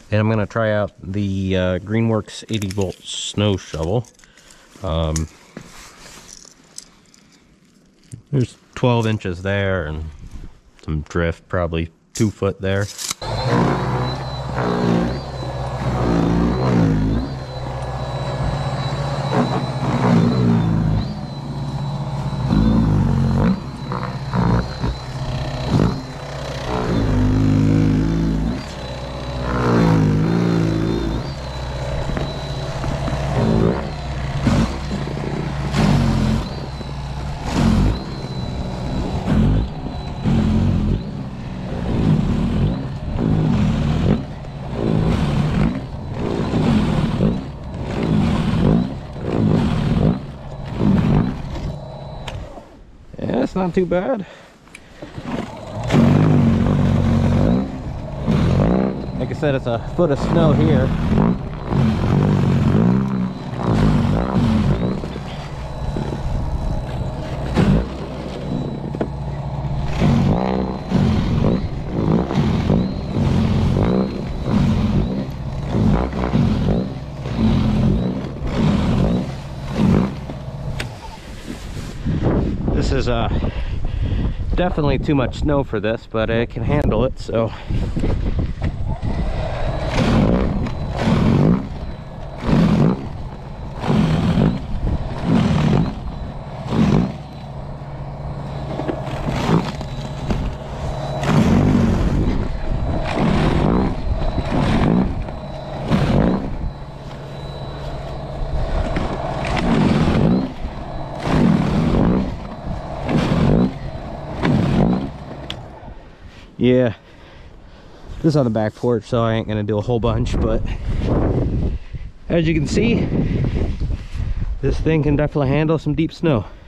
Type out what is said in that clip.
And I'm gonna try out the Greenworks 80-volt snow shovel. There's 12 inches there and some drift, probably 2 foot there. Yeah, it's not too bad. Like I said, it's a foot of snow here. This is definitely too much snow for this, but it can handle it, so. Yeah, this is on the back porch, so I ain't gonna do a whole bunch, but as you can see, this thing can definitely handle some deep snow.